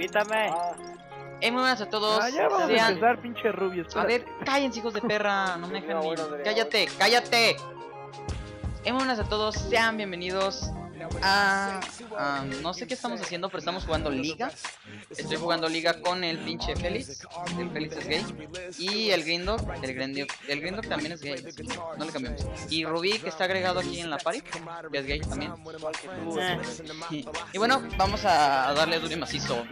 Pítame. Muy buenas a todos. Ya vamos a empezar, pinche Rubio. A ver, cállense, hijos de perra. No me dejan ni... Cállate, cállate. Muy buenas a todos. Sean bienvenidos a... no sé qué estamos haciendo, pero estamos jugando Liga. Estoy jugando Liga con el pinche Félix. El Félix es gay. Y el Grindog. El Grindog también es gay. No le cambiamos. Y Rubí, que está agregado aquí en la party, que es gay también. Y bueno, vamos a darle duro y macizo.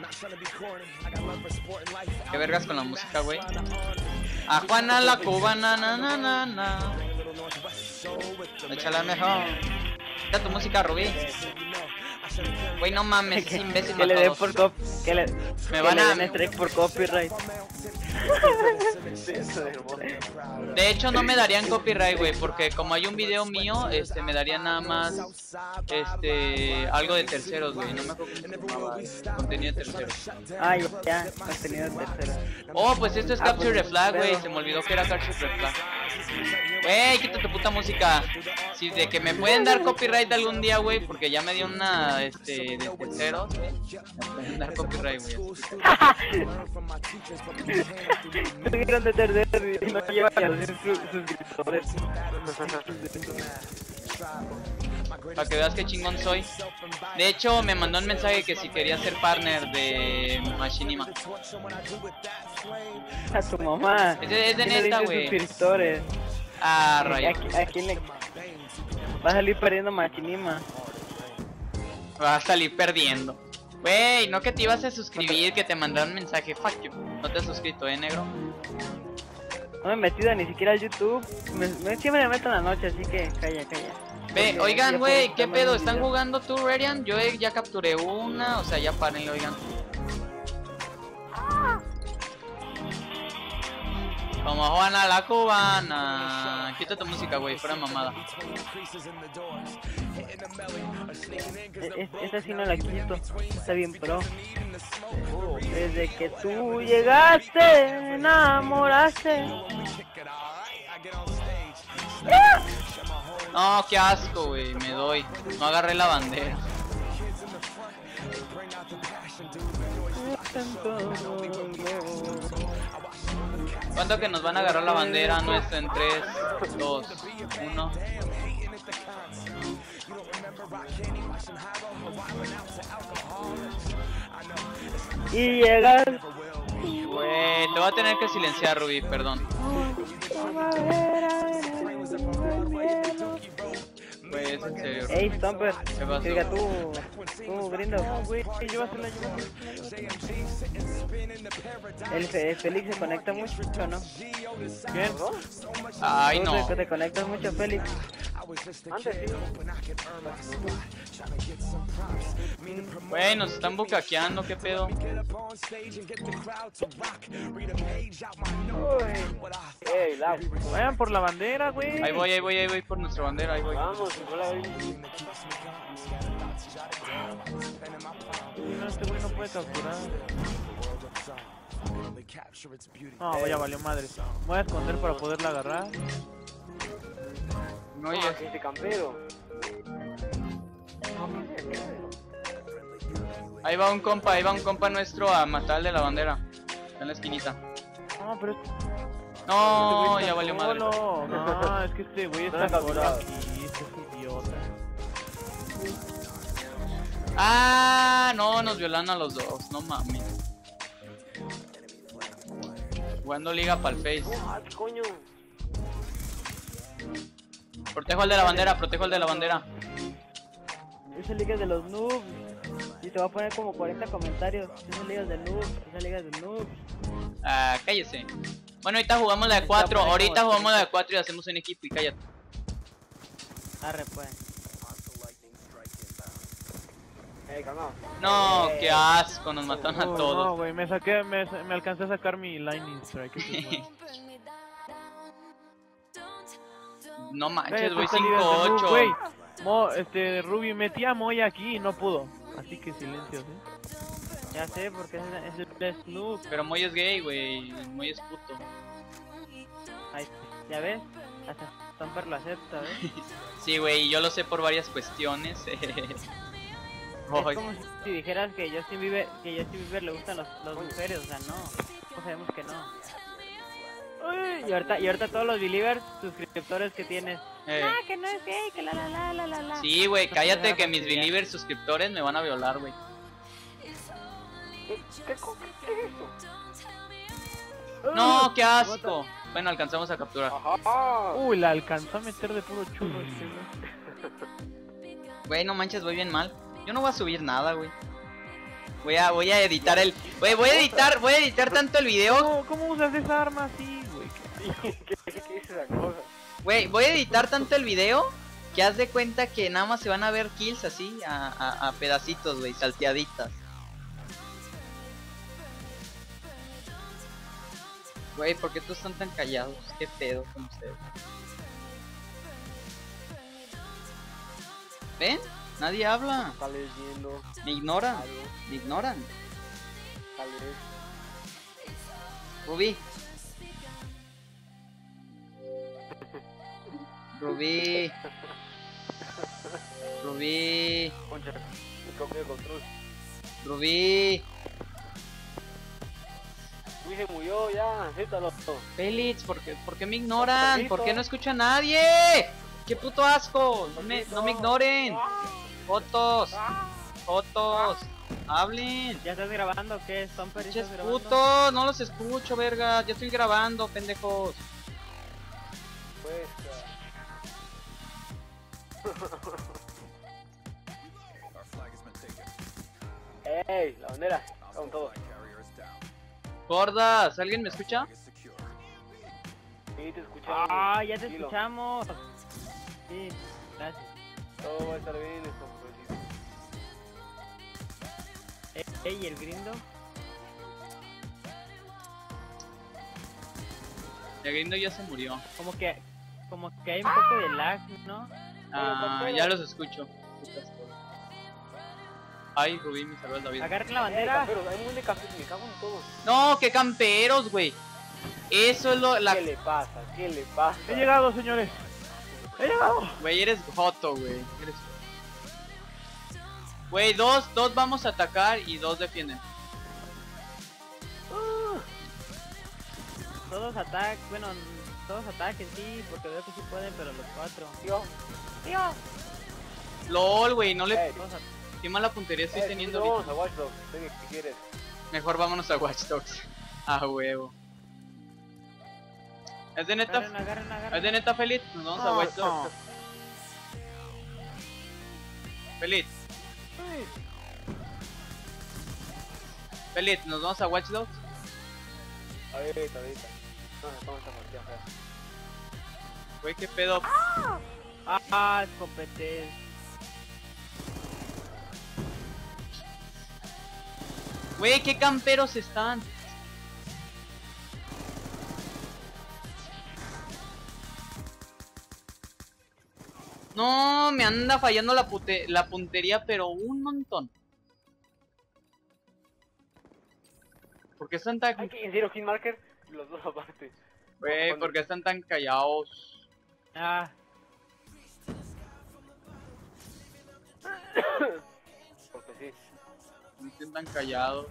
Qué vergas con la música, güey. A Juana la cubana, na na na na. Échala mejor. Quita tu música, Rubí. Güey, no mames, es imbécil. Que le den por me van a strike por copyright. De hecho no me darían copyright, güey, porque como hay un video mío, me darían nada más algo de terceros, güey. No me acuerdo cómo se llamaba, contenido de terceros. Ah, ya, contenido de terceros. Oh, pues esto es Capture the Flag, güey. Se me olvidó que era Capture the Flag. Güey, quita tu puta música. Si de que me pueden dar copyright algún día, güey, porque ya me dio una de terceros, güey. Me pueden dar copyright, güey. Tuvieron de terceros y no llevan a los suscriptores. Para que veas qué chingón soy. De hecho, me mandó un mensaje que si quería ser partner de Machinima. A tu mamá. Es de neta, güey. Suscriptores. Ah, rayo. Aquí le... Va a salir perdiendo Machinima. Va a salir perdiendo. Wey, no que te ibas a suscribir, que te mandaron un mensaje. Fuck you. No te has suscrito, negro. No me he metido ni siquiera al YouTube. Siempre me meto en la noche, así que calla. Ve, oigan, güey, ¿qué pedo? ¿Están jugando tú, Radiant? Yo ya capturé una, o sea, ya párenle, oigan. Como Juana la cubana. Quita tu música, güey, fuera mamada. Esta sí no la quito. Está bien pro. Desde que tú llegaste, enamoraste. No, qué asco, güey, me doy. No agarré la bandera. ¿Cuánto que nos van a agarrar la bandera? No es en 3, 2, 1. Y llegas. Güey, te voy a tener que silenciar, Rubí, perdón. Güey, es en serio. Ey, Stomper. ¿Qué pasó? Diga tú Grindog. El Félix se conecta mucho, ¿no? ¿Quién? Ay, no. Te conectas mucho, Félix. Güey, nos están bucaqueando, ¿qué pedo? Vayan por la bandera, güey. Ahí voy por nuestra bandera, ahí voy. Vamos, este güey no puede capturar. No, ya valió madre. Me voy a esconder para poderla agarrar. No, oye. Este campero. Ahí va un compa nuestro a matar de la bandera. Está en la esquinita. No, pero... No, ya valió madre. No, es que este güey está solo aquí, este es idiota. Ah, no, nos violan a los dos, no mames. Jugando liga pa'l face. Coño. Protejo al de la bandera, protejo al de la bandera. Esa liga es de los noobs. Y te va a poner como 40 comentarios. Esa liga es de noobs, esa liga es de noobs. Ah, cállese. Bueno, ahorita jugamos la de 4, ahorita jugamos la de 4 y hacemos un equipo y cállate. Arre pues. No, qué asco, nos mataron a todos. No, güey, me alcancé a sacar mi lightning strike. No manches, güey, 5-8. Güey, Ruby metía a Moy aquí y no pudo. Así que silencio, ¿sí? Ya sé, porque es el Snoop. Pero Moy es gay, güey, Moy es puto. Ahí, ¿ya ves? Hasta Stomper lo acepta, ¿ves? Sí, güey, yo lo sé por varias cuestiones. Ay. Es como si dijeras que Justin Bieber le gustan las mujeres, o sea, no. Pues sabemos que no. Uy, y ahorita todos los Believers, suscriptores que tienes. Que no es gay, que la. Sí, güey, cállate que mis Believers suscriptores me van a violar, güey. ¿Qué es eso? No, qué asco. Bueno, alcanzamos a capturar. Ajá. Uy, la alcanzó a meter de puro churro este, güey. Güey, no manches, voy bien mal. Yo no voy a subir nada, güey. Voy a editar el... Güey, voy a editar tanto el video. ¿Cómo usas esa arma así, güey? ¿Qué es esa cosa? Güey, voy a editar tanto el video que haz de cuenta que nada más se van a ver kills así, a pedacitos, güey, salteaditas. Güey, ¿por qué todos están tan callados? ¿Qué pedo con ustedes? ¿Ven? Nadie habla. Está leyendo Me ignoran. algo. Me ignoran. Tal vez. Rubí. Rubí. Rubí. Concha, mi cambio de control. Rubí. Uy, se murió ya, acéptalo. Félix, ¿por qué me ignoran? ¿Por qué no escucha a nadie? ¡Qué puto asco! No me ignoren. Fotos. Fotos. Hablen. ¿Ya estás grabando o qué? ¿Son Pinches peritos grabando? putos, no los escucho, verga. Ya estoy grabando, pendejos. Pues, ¡ey! La bandera, con todo. Gordas, ¿alguien me escucha? Sí, te escuchamos. Ah, ya te Tranquilo. escuchamos. Sí, gracias. Todo va a estar bien, esto, pues. Ey, el grindo. El grindo ya se murió. Como que hay un poco de lag, ¿no? Ya los escucho. Ay, Rubí, me salvó la vida. Agarren la bandera. Pero hay un montón de cafés, me cago en todos. No, qué camperos, güey. Eso es ¿Qué le pasa? ¿Qué le pasa? He llegado, señores. He llegado. Güey, eres joto, güey. Güey, dos vamos a atacar y dos defienden. Todos ataquen, sí, porque veo que sí pueden, pero los cuatro. Tío, LOL, güey, no le... Todos at- Qué mala puntería estoy teniendo vamos ahorita. a Watch Dogs, ¿qué quieres? Mejor vámonos a Watch Dogs. A huevo. ¿Es de neta? Agarren. ¿Es de neta, Félix? Nos vamos a Watch Dogs. Félix, Félix, ¿nos vamos a Watch Dogs? Ahorita. No, se toma esta partida fea. Güey, qué pedo. Escopetes. Güey, qué camperos están. No, me anda fallando la puntería, pero un montón. ¿Por qué están tan... Hay que en zero hit marker, los dos aparte. Güey, ¿por qué están tan callados? Porque sí. No estén tan callados.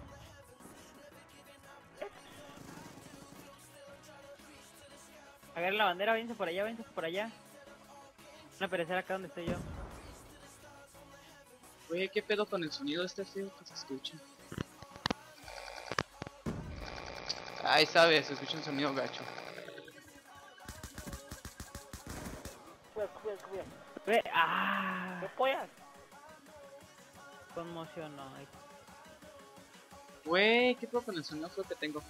Agarren la bandera, váyanse por allá. Van a aparecer acá donde estoy yo. Güey, ¿qué pedo con el sonido este feo que se escucha? Ay, sabes, se escucha un sonido gacho. Cuidado. Ve, ¿Qué pollas? conmocionó. Güey, ¿qué pedo con el sonido feo que tengo?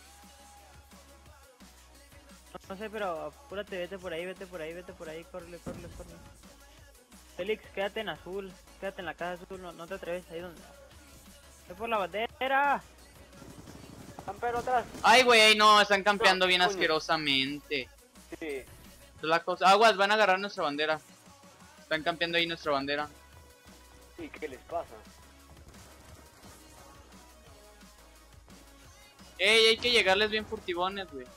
No sé, pero apúrate, vete por ahí, corre. Félix, quédate en azul, quédate en la casa azul, no te atreves ahí donde... ¡Ve por la bandera! Campero atrás. Ay, güey, no, están campeando No, bien coño. asquerosamente. Sí. Es la cosa. Aguas, van a agarrar nuestra bandera. Están campeando ahí nuestra bandera. Sí, ¿qué les pasa? Ey, hay que llegarles bien furtivones, güey.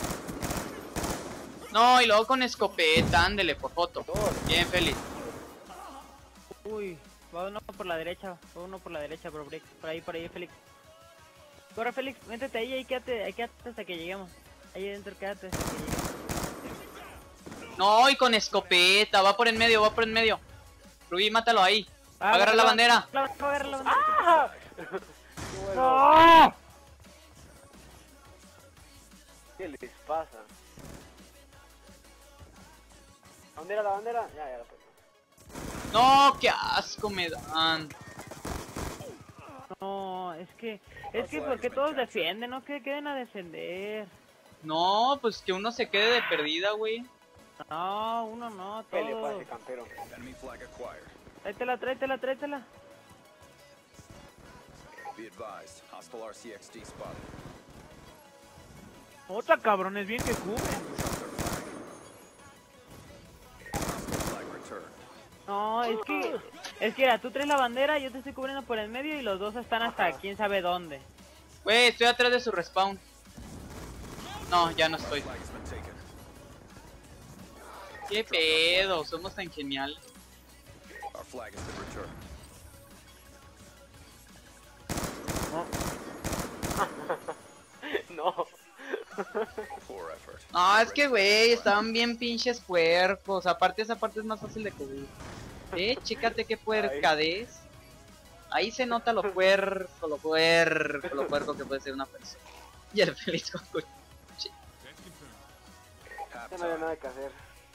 No, y luego con escopeta, ándele, por foto. Dos. Bien, Félix. Uy, Va uno por la derecha, bro, Brick. Por ahí, Félix. Corre, Félix, métete ahí quédate hasta que lleguemos. Ahí adentro quédate hasta que lleguemos. No, y con escopeta, va por en medio. Rubí, mátalo ahí. Agarra la bandera. Agarra la bandera. ¡Ah! ¡No! ¿Qué les pasa? ¿La bandera? Ya la puse. No, qué asco me dan. No, es que porque todos defienden, no que queden a defender. No, pues que uno se quede de perdida, güey. No, uno no, ¿Qué le pasa todos. ese campero? Tráetela. Otra cabrones, bien que cubren. No, es que mira, tú traes la bandera, yo te estoy cubriendo por el medio y los dos están hasta quién sabe dónde. Güey, estoy atrás de su respawn. No, ya no estoy. ¿Qué pedo? Somos tan geniales. No. No, es que güey, estaban bien pinches puercos. Aparte esa parte es más fácil de cubrir. Chécate qué puercadez. Ahí se nota lo puerco que puede ser una persona. Y el feliz con cuchillo. Ya no había nada que hacer.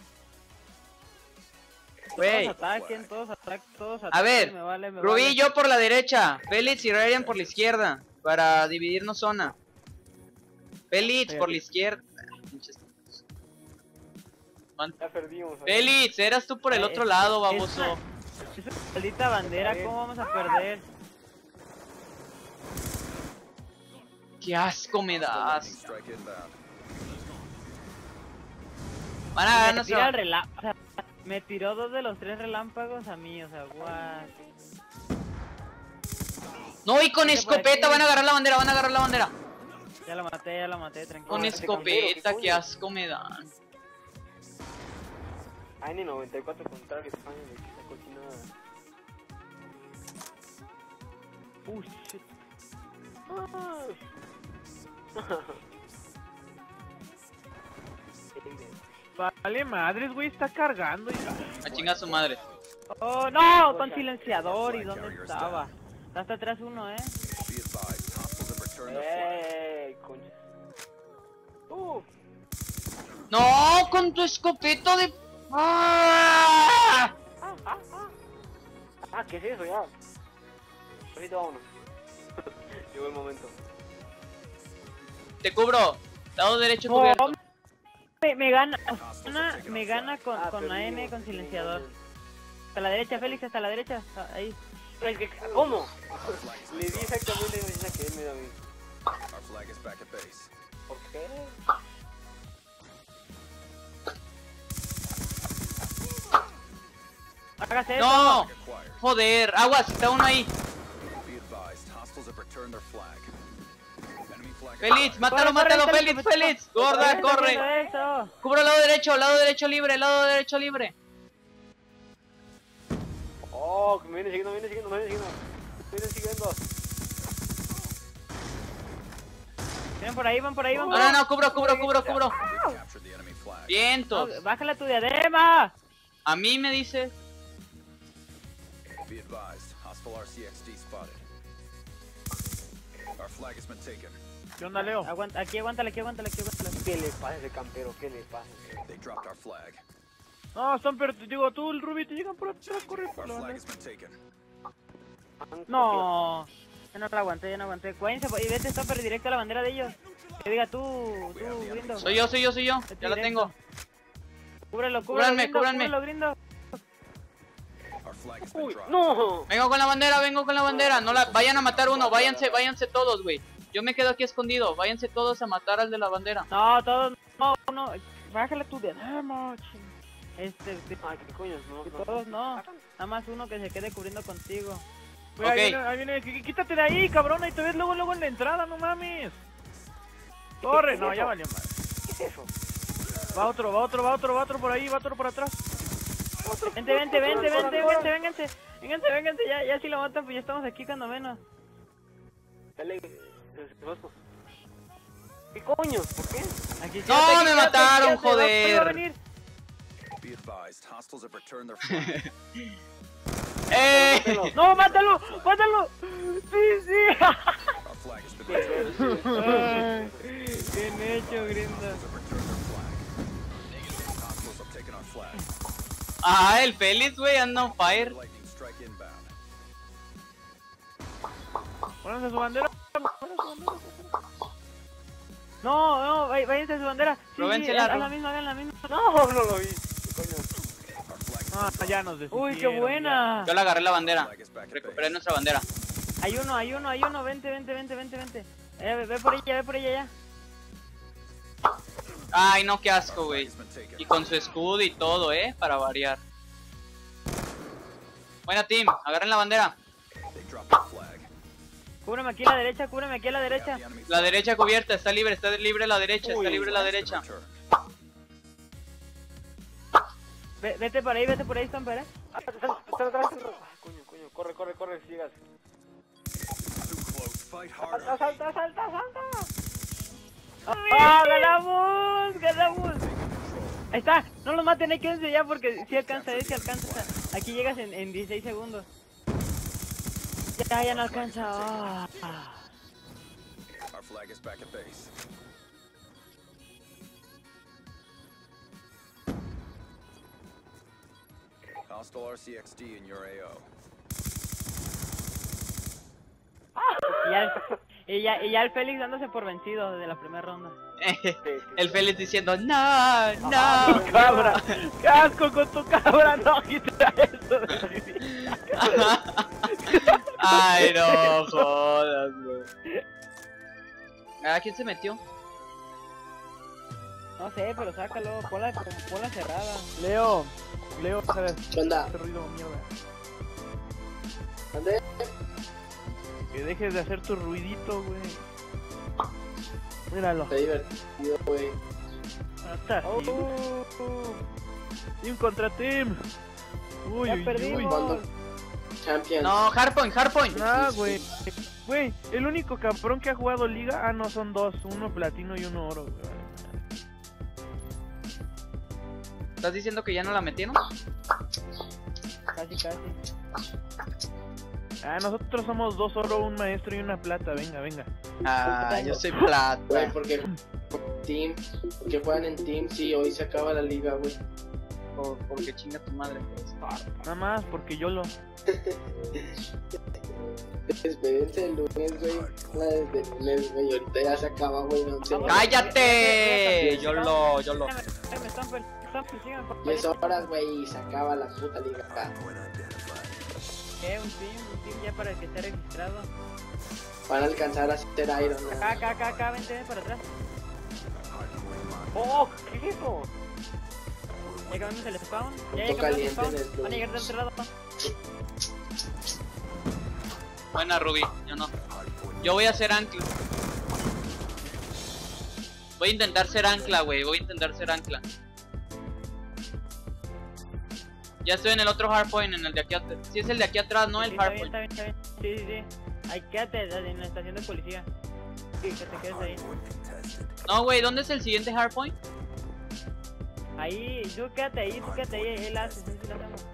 Güey. Todos ataquen. A ver, me vale. Rubí y yo por la derecha, Félix y Ryan por la izquierda, para dividirnos zona. Félix por la izquierda. Ya perdimos. Félix, eras tú por el otro lado, baboso. Esa maldita bandera, ¿cómo vamos a perder? Qué asco me das. Van a ganar Tira el relámpago. O sea, me tiró 2 de los 3 relámpagos a mí, o sea, what. No, y con escopeta van a agarrar la bandera, Ya la maté, tranquilo. Con escopeta, qué asco me dan. Ay, ni 94 contra el España de esa cochinada. Shit. Vale, madres, güey, está cargando. A chingar su madre. Oh, no, con silenciador. ¿Y dónde estaba? Está hasta atrás uno, Concha. No, con tu escopeta de... ¡Ah! ¿Qué es eso ya? Ahorita vámonos. Llegó el momento. Te cubro. Lado derecho No, cubierto. me gana con la N con silenciador. Hasta la derecha, Félix, hasta la derecha. Ahí. ¿Cómo? Le di exactamente la misma que él me da a mí. ¿Por qué? Hágase eso. No. Joder, aguas, está uno ahí. Félix, mátalo, Félix. Gorda, corre. Cubro lado derecho libre. Oh, me viene siguiendo. Van por ahí. No, cubro. Vientos. No, bájale tu diadema. A mí me dice. ¿Qué onda, Leo? Aquí aguántale. ¿Qué le pasa a ese campero? No, están digo, tú, el Rubí, te llegan por atrás, corre por la bandera. No, yo no la aguanté. Cuídense, y vete, Stopper, directo a la bandera de ellos. Que diga tú, Grindo. Soy yo. Ya la tengo. Cúbrelo, Cúbranme. Grindo. Uy, no. Vengo con la bandera. No la vayan a matar uno. Váyanse todos, güey. Yo me quedo aquí escondido. Váyanse todos a matar al de la bandera. No, todos, no. Bájale tu diadema, Ay, qué coño, todos no. Nada más uno que se quede cubriendo contigo. Ok. Ahí viene, quítate de ahí, cabrón, y te ves luego en la entrada, no mames. Corre, no, ya valió madre. ¿Qué es eso? Va otro por ahí, va otro por atrás. Vente, vénganse. Vénganse, vénganse, ya si lo matan, pues ya estamos aquí cuando menos. Dale, ¿qué coño? ¿Por qué? Aquí, ¡No, quédate, me mataron, quédate, joder! va a venir. ¡No, mátalo! ¡Mátalo! ¡Sí! Ay, bien hecho, Grinda. Ah, el Félix, güey, anda on fire. Pónganse su bandera. No, váyanse a su bandera. Sí, Róbensela, hagan la misma. No lo vi. ¿Qué coño? Ah, ya nos desistieron. Uy, qué buena. Yo le agarré la bandera. Recuperé nuestra bandera. Hay uno. Vente. Ve por ella ya. Ay, no, qué asco, güey. Y con su escudo y todo, para variar. Buena, team. Agarren la bandera. Cúbreme aquí a la derecha, La derecha cubierta, está libre la derecha, Vete por ahí, Stomper, Está atrás. Coño, corre, sigas. Salta. ¡Ah, ganamos! Ahí está, no lo maten, hay que quédense ya porque si alcanza, Aquí llegas en 16 segundos. Ya no alcanza. Hostile RCXD in your AO. Y ya el Félix dándose por vencido desde la primera ronda. El Félix diciendo, no. ¡Tu cabra! ¡Qué asco con tu cabra! ¡No, quita eso! Ay, no jodas, güey. ¿A quién se metió? No sé, pero sácalo, ponla cerrada. Leo, ¿sabes? ¿Qué onda? Qué ruido, mierda. ¿Dónde? Que dejes de hacer tu ruidito, güey. Míralo. Está divertido, güey. Hasta Team contra team. Uy, ya perdimos. Cuando... Champions. No, Hardpoint. Ah, güey. Güey, el único cabrón que ha jugado liga, no, son dos, uno platino y uno oro, güey. ¿Estás diciendo que ya no la metieron? Casi. Nosotros somos 2 oro, un maestro y una plata, venga. Ah, yo soy plata. Güey, porque team, que juegan en team, sí, hoy se acaba la liga, güey. Porque chinga tu madre, pues. Nada más, porque yo lo... Espérense el lunes, güey. Desde el lunes, güey. Ahorita ya se acaba, güey. ¡Cállate! Yo lo. 10 horas, güey, y se acaba la puta liga. Un team ya para el que esté registrado. Van a alcanzar a hacer Iron Man. Acá, vente para atrás. ¡Oh! ¿Qué es eso? Ya acabamos el spawn. Punto caliente en el Van a llegar de otro lado. Buena, Ruby, yo no. Yo voy a hacer ancla. Voy a intentar ser ancla, güey. Ya estoy en el otro hardpoint, en el de aquí atrás. Si es el de aquí atrás, no el hardpoint. Está bien. Sí. Ahí quédate en la estación de policía. Sí, que te quedes ahí. No, güey, ¿dónde es el siguiente hardpoint? Ahí, tú quédate ahí, él hace, sí, lo hacemos.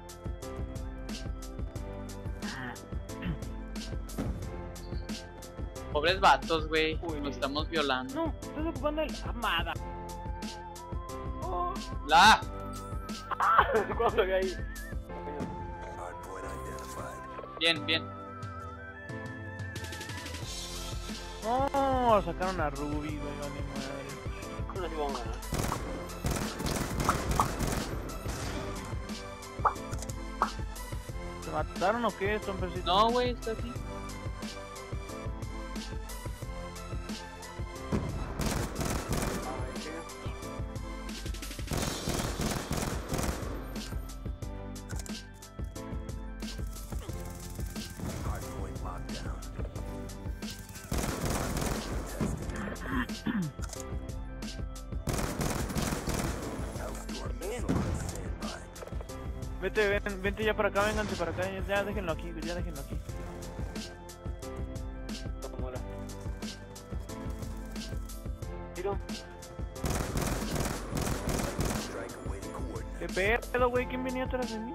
Pobres vatos, güey. Nos estamos violando. No, estás ocupando el... Amada. La. ¿Cuándo que ahí? Bien. No, sacaron a Ruby, güey, vale madre. No sé si vamos a ganar. ¿Se mataron o qué, Stompercito? No, güey, está aquí. Vente ya para acá, vénganse para acá, ya déjenlo aquí, ya déjenlo aquí. Tiro. ¿Qué pedo, güey? ¿Quién venía atrás de mí?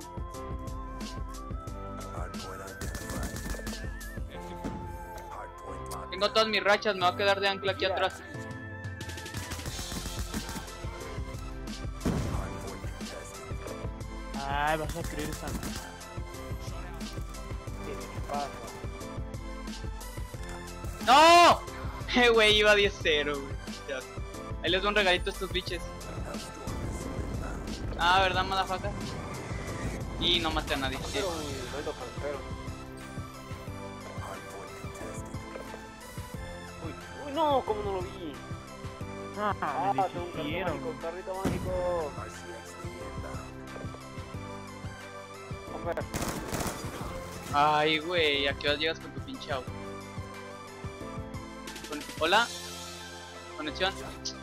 Tengo todas mis rachas, me va a quedar de ancla aquí atrás. Ay, vas a creer esa madre. ¡No! Güey, iba 10-0, güey. Ya. Ahí les doy un regalito a estos biches. Ah, ¿verdad, motherfucker? Y no maté a nadie. Sí. Uy, no, ¿cómo no lo vi? Me tengo un carrito dijeron. mágico, carrito mágico. Hombre, Ay, güey, ¿a qué hora llegas con tu pinche auto? Hola, conexión.